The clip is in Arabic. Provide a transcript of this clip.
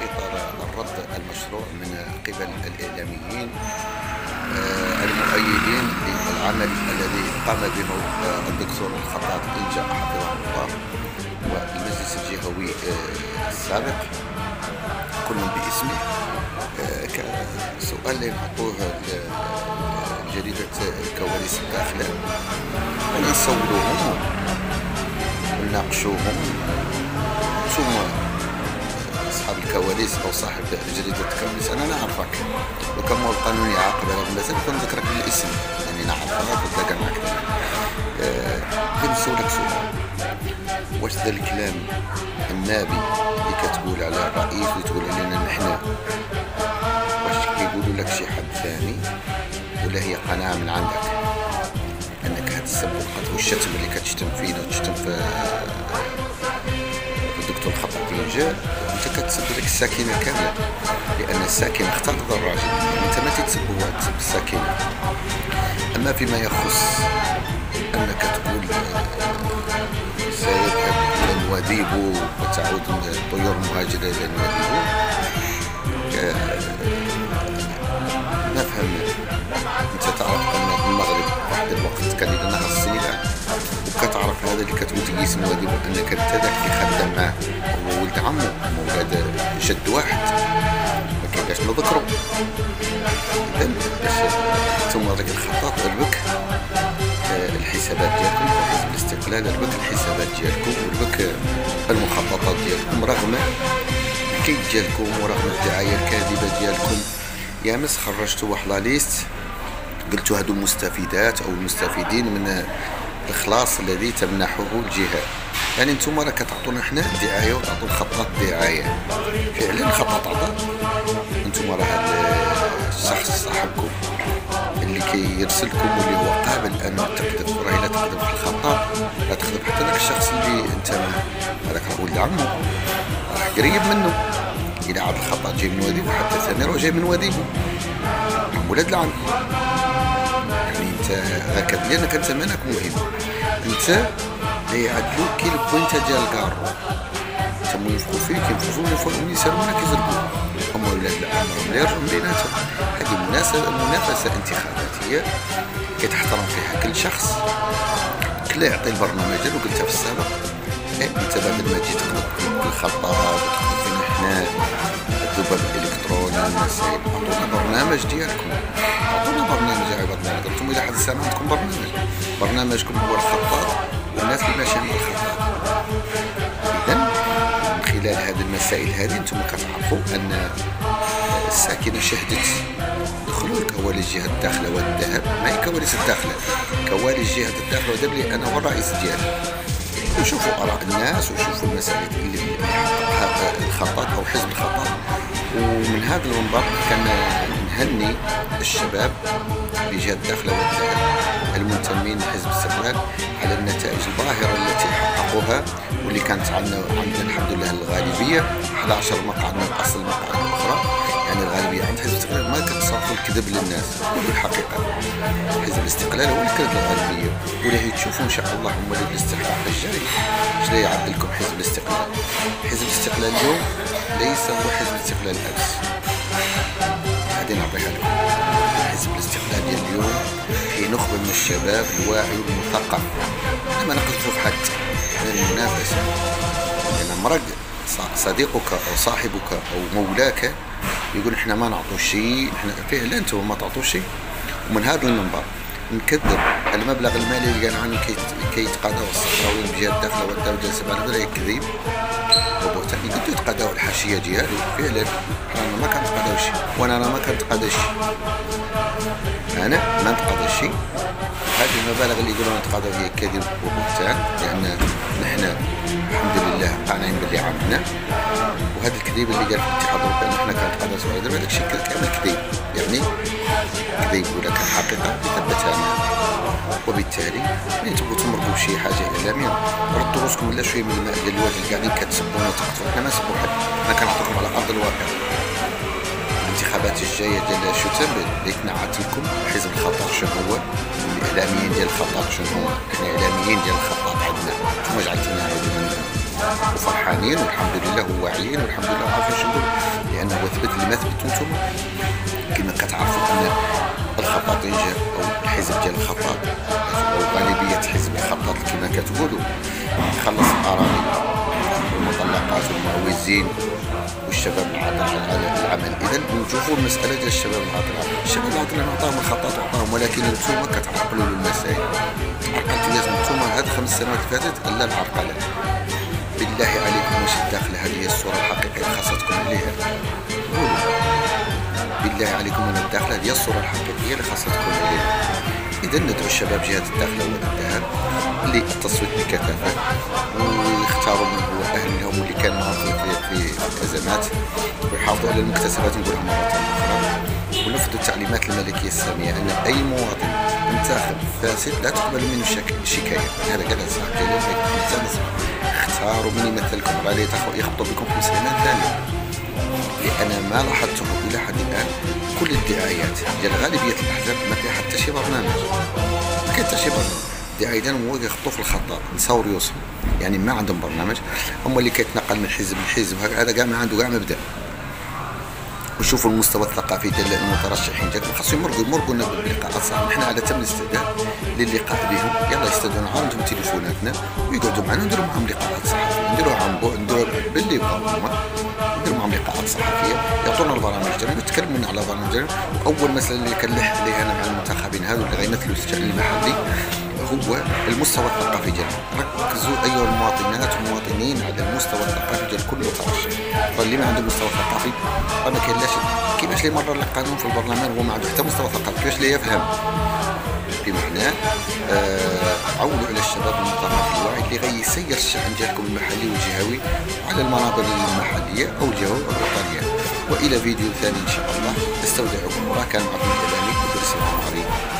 إطار الرد المشروع من قبل الإعلاميين المؤيدين للعمل الذي قام به الدكتور الخطاب إنجا حفظه الله والمجلس الجهوي السابق كل باسمه. سؤال اللي نحطوه لجريدة الكواليس الداخلة ونصوروهم ونناقشوهم. ثم أصحاب الكواليس أو صاحب جريدة الكواليس أنا نعرفك وكما القانون يعاقب على لازم نكون ذكرك بالاسم يعني نعرفك وتلاقى معك. غير نسولك سؤال، واش ذا الكلام النابي اللي كتقول على الرئيس وتقول علينا نحن واش كيقولوا لك شي حد ثاني ولا هي قناعة من عندك أنك هاد السب والقتل والشتم اللي كتشتم فينا وتشتم في الدكتور الخطاب إنجا انت كتسب لك الساكنه كامله، لان الساكنه اختارت الراجل انت ما تتسب تسب الساكنه. اما فيما يخص انك تقول سيذهب الى نواديبو وتعود الطيور المهاجره الى نواديبو، نفهم. انت تعرف ان المغرب واحد الوقت كان يدير نهر السنغال وكتعرف هذا اللي كتقول تقيس نواديبو انك انت ذاك اللي خدام معاه هو ولد عمو ولاد جد واحد ما كاينش نذكرو. اذا باش ثم ذاك الخطاط البك الحسابات ديالكم حزب الاستقلال البك الحسابات ديالكم والبك المخططات ديالكم رغم الكيد ديالكم ورغم الدعايه الكاذبه ديالكم. يا مس خرجتوا واحد لا ليست قلتوا هادو المستفيدات او المستفيدين من الإخلاص الذي تمنحه الجهة. يعني انتم راه كتعطونا حنا الدعاية وتعطوا الخطاط دعاية فعلا خطاط عطاء. انتم راه هذا الشخص صاحبكم اللي كيرسلكم واللي هو قابل ان تقذف، راه الا تقذف في الخطاط راه تقذف حتى ذاك الشخص اللي انت هذاك ولد عمو راه قريب منه. الى عاد الخطاط جاي من واديبو حتى ثاني راه جاي من واديبو ولاد العم. يعني انت هكا لانك انت مالك مهم، انت يعدلوك كي البوينتا ديال الكارو تما ينفقوا فيك ينفقوا ويسالونا كيزربوا هما ولاد العم راهم يرجعوا بيناتهم. هذه منافسه انتخاباتيه كيتحترم فيها كل شخص كلا يعطي البرنامج ديالو. قلتها في السابق انت بعد ما تجي تقلب الخطاب وتقلب فينا حنا الذباب الالكتروني والمسائل عطونا برنامج ديالكم، عطونا برنامج يا عباد. قلتم الى حد الساعه عندكم برنامجكم هو الخطاط والناس اللي ماشيه مع الخطاط. اذا من خلال هذه المسائل هذه انتم كتعرفوا ان الساكنه شهدت دخلوا كواليس جهه الداخله والذهب، ما هي كواليس الداخله كواليس جهه الداخله والذهب اللي انا هو الرئيس ديالها. وشوفوا اراء الناس وشوفوا المسائل اللي حققها الخطاط او حزب الخطاط. ومن هذا المنبر كان نهني الشباب بجهة الداخلة والذهب المنتمين لحزب الاستقلال على النتائج الباهرة التي حققوها واللي كانت عندنا الحمد لله الغالبية 11 مقعد من أصل المقاعد الأخرى. يعني الغالبية عند حزب الاستقلال ما كتصرفوا الكذب للناس بالحقيقة. حزب الاستقلال هو اللي كانت الغالبية ولا تشوفوا إن شاء الله هم اللي بالاستحقاق الجاي شنو يعد لكم حزب الاستقلال. حزب الاستقلال اليوم ليس هو حزب الاستقلال الأمس، هذه نعطيها لكم. حزب الاستقلال ديال اليوم فيه نخبة من الشباب الواعي والمثقف. أنا ما نقصدوا في حد من المنافسة، لأن مرق صديقك أو صاحبك أو مولاك يقول إحنا ما نعطوا شيء، إحنا فعلا أنتم ما تعطوا شيء. ومن هذا المنبر نكذب المبلغ المالي اللي قال عنه كيتقاضاو الصحراويين بجهة الداخلة والدولة جالسة على هذا كذب وبهتان. قلتو يتقاضاو الحاشية ديالو فعلا أنا ما كنتقاضاو شيء وأنا ما كنتقاضى شيء، أنا ما نتقاضى شيء. هذه المبالغ اللي يقولون نتقاضاو هي كذب وبهتان، لأن نحن الحمد لله قانعين باللي عملنا. وهذا الكذب اللي قال في الاتحاد الأوروبي أن احنا كنتقاضاو 7 درهم هذاك الشيء كامل كذب، يعني كذب ولا كان حقيقة ثبتها لنا. وبالتالي ملي تبغوا تمرقوا بشي حاجه اعلاميه ردوا راسكم ولا شويه من الماء ديال الواد اللي قاعدين كتسبونا وتقتلوا. حنا ما نسبوا حد، حنا كنعطيكم على ارض الواقع. الانتخابات الجايه ديال شتنبر اللي تنعت لكم حزب الخطاط شنو هو، الاعلاميين ديال الخطاط شنو هو. حنا اعلاميين ديال الخطاط عندنا، ثم جعلتنا وفرحانين والحمد لله وواعيين والحمد لله عارفين شنو نقول. لانه هو ثبت اللي ما ثبتو نتوما. كما كتعرفوا ان الخطاطين او الحزب ديال الخطاط او غالبيه حزب الخطاط كما كتقولوا خلص الارامل والمطلقات والمعوزين والشباب العاطل على العمل. اذا نشوفوا المساله ديال الشباب العاطل، الشباب العاطل عطاهم الخطاط وعطاهم، ولكن نتوما كتعرقلوا المسائل. عرقلتوا لازم نتوما هاد 5 سنوات اللي فاتت الا العرقله. بالله عليكم واش الداخل هذه هي الصوره الحقيقيه اللي خاصها تكون عليها؟ قولوا بالله عليكم، انا الداخله هي الصوره الحقيقيه اللي خاصها تكون عليها. اذا ندعو الشباب جهه الداخله والذهاب للتصويت بكثافه ويختاروا من هو اهل لهم واللي كان معهم في الازمات، ويحافظوا على المكتسبات. نقولها مره اخرى ونفذوا التعليمات الملكيه الساميه ان اي مواطن منتخب فاسد لا تقبل منه شكايه. هذا قالها صاحب جلال. اختاروا من يمثلكم، غالي يخبطوا بكم في مسلمان ثانيه. لأن ما لاحظته إلى حد الآن كل الدعايات ديال غالبية الأحزاب ما فيها حتى شي برنامج، ما كاين حتى شي برنامج. الدعاية هو يخطوا في الخطأ، نصور يوصل، يعني ما عندهم برنامج. هما اللي كيتنقل من حزب لحزب هذا كاع ما عنده كاع مبدأ. وشوفوا المستوى الثقافي ديال المترشحين ديالكم خاصهم يمرقوا لنا باللقاءات. صح نحن على تم الاستعداد للقاء بهم، يلا يستدعونا عندهم تليفوناتنا ويقعدوا معنا ونديروا معهم لقاءات صحفيه، نديروها عن بعد، نديروها باللي يبغوا هما، نديروا معهم لقاءات صحفيه، يعطونا البرامج ديالهم يتكلموا على البرامج ديالهم. واول مساله اللي كنلح عليها انا مع المنتخبين هذو اللي غيمثلوا الشأن المحلي هو المستوى الثقافي ديالهم. ركزوا ايها المواطنات والمواطنين على المستوى الثقافي ديال كل مترشح. فاللي ما عنده مستوى ثقافي ما كاينلاش كيفاش اللي مرر القانون في البرلمان هو ما عنده حتى مستوى ثقافي، كيفاش اللي يفهم بمعنى عودوا على الشباب المثقف الواعي اللي غيسير الشأن ديالكم المحلي والجهوي على المنابر المحليه او الجهويه او الوطنيه. والى فيديو ثاني ان شاء الله استودعكم الله. كان معكم كلامي بدر سلام عليكم.